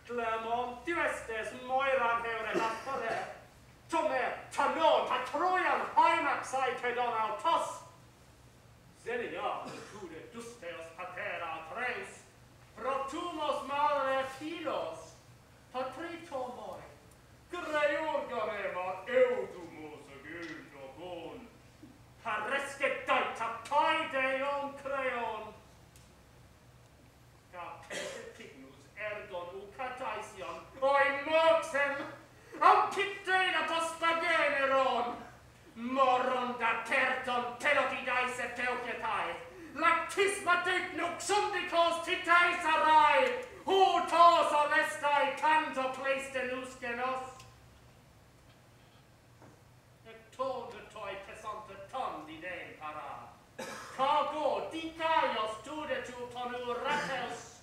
Clermont diwestes moiran heure haffale. Tome, tanon, ta troian haimax ai pedon autos. Zenia, tude dusteos patera tres. Protumos male filos. Patritomoi. Greorganemat eudumus agundo bon. Paresque daita paideon creon. Capete pignus ergon ucataison. Oi moxem. Ampictena pospageneron. Moronda terton telotidaise teucetai. Lactisma dignux sundicos titai sarai. Hutos olestai canto plestenuscenos. Tonde toi pesante ton didem para. Cargo dicaios tude tu tonu rateus.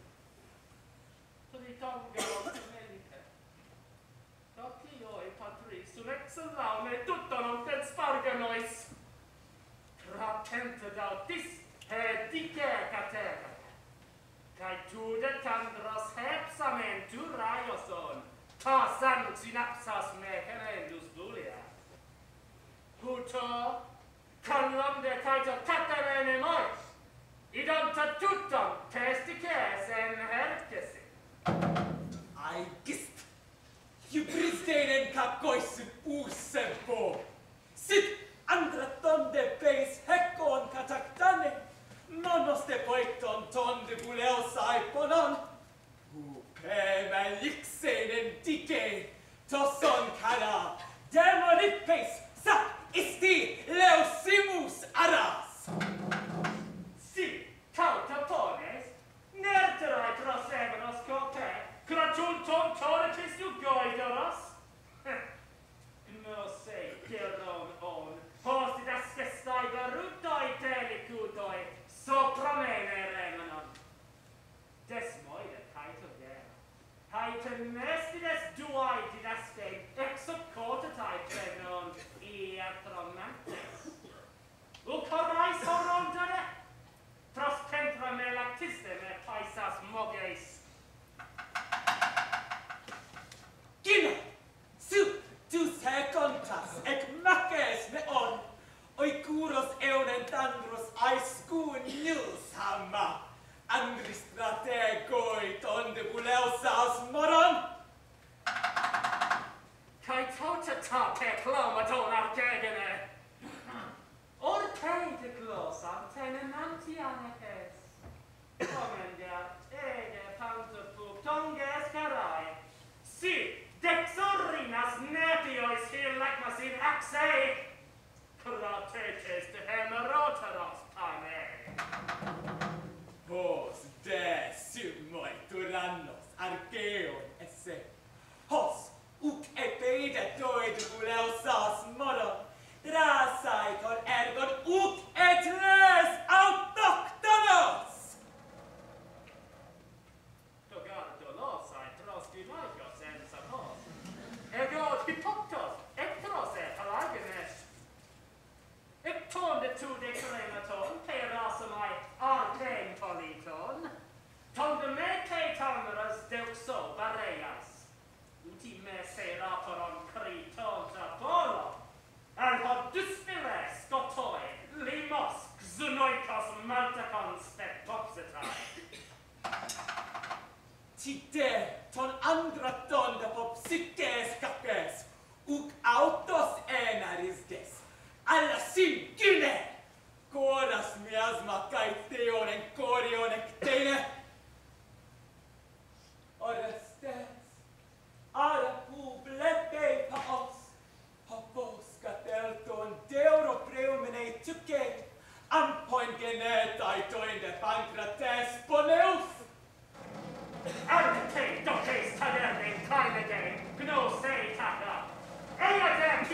Tritongeos menite. Cacioi patris sulexen laume tuttonum tet sparganois. Tratente dau dis dice catera. Cae tude tandros hepsamen tu raioson. Ta san synapsas me herendus bulia. Puto, canlam de caito caterene mois, idonta tutum testices en hercesi. Ai gist, hybristenen cacois usebo, sit andra tonde peis hecon catactane, nonos de poeton tonde buleos aiponon, upe melixenen dice, toson cara, demonit peis, sa isti leusimus aras. Si, cauta pones, nerterai prosevenos cote, cratulton toretis tu goidoros. No sei, geron on, hostidas gestai garutoi telicutoi, sopramene remenon. Desmoide caito gera, caito mestides duai didaste, exo cotatai trenon, iatromantes. Ucarais horondere, pros tempra me lactiste me paisas moges. Gino, su, tu secontas, ec maces me on, oicuros eunen tandros aiscun nus hamma, angris strategoi tonde buleusas moron. Cae totata per clomaton arcegene. Orcae glos antenenantianeces. Comendia, ege pantopuc tonges carai. Si, dexorinas netiois hier lacmas in axe. Crateces de hemeroteros pane. Hos decimoi tyrannos argeon esse. Hos, uc epeide doid buleusas moron, drasai con ergon uc et res autochtonos. Togardo losai tros dimaicos en sapos. Ego hipoctos, ectros et alagenes. Ecton de tu de crematon, perasomai arcane politon. Ton de me te tamaras deuxo bareas. Uti me seraporon criton tapolo. An hod dyspires gotoi, limos, xunoikos maltacon spepopsetai. Tite ton andra tonda pop psyches capes, uc autos enaris des, alla singine, coras miasma caeteon en corion ectene. Orestes, ara publice paos, popos catelton deuro preumene tuce, ampoin genetai toinde pancrates poneus. Arte doces taverne cainege, gnos ei tata. Eadem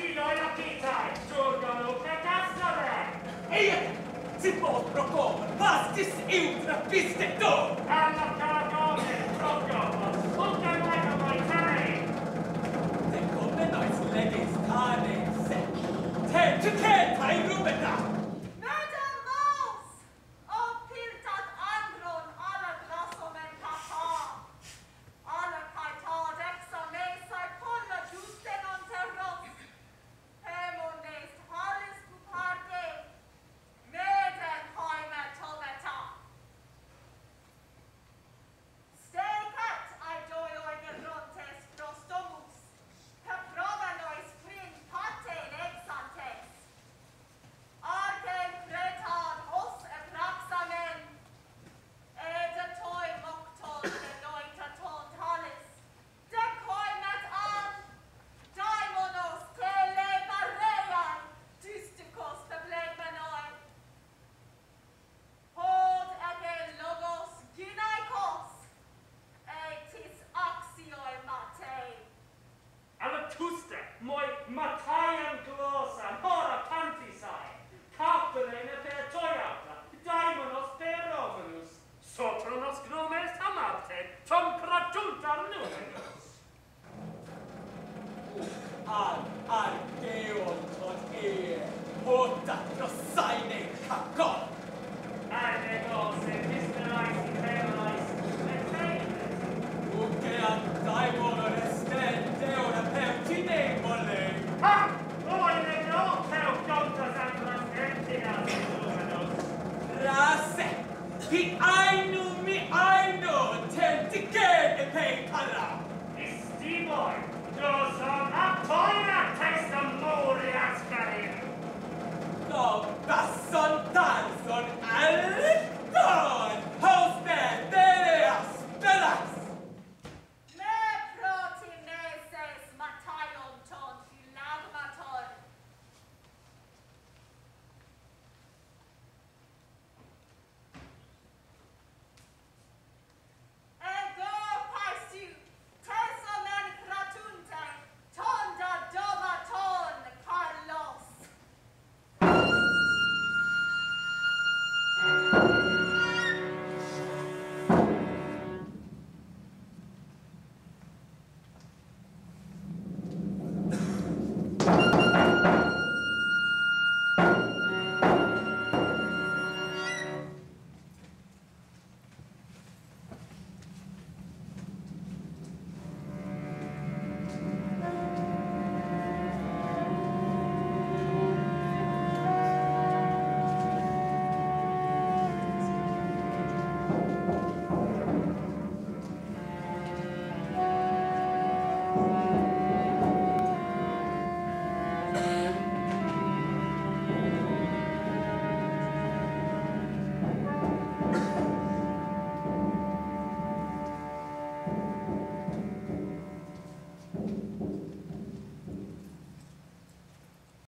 Tom Cratultar numeros. Argeon ton hota prosaine kakon. Argos et Misterais in Herois et Feides. Ukean daimon resten deora pertine mole. Ha! Oine no teo contas andras entias numeros. Rase, hi ainu mi ainu tentiken e pei para. Istimoi, dos on appoina testa morias carin. No basson tarson alto.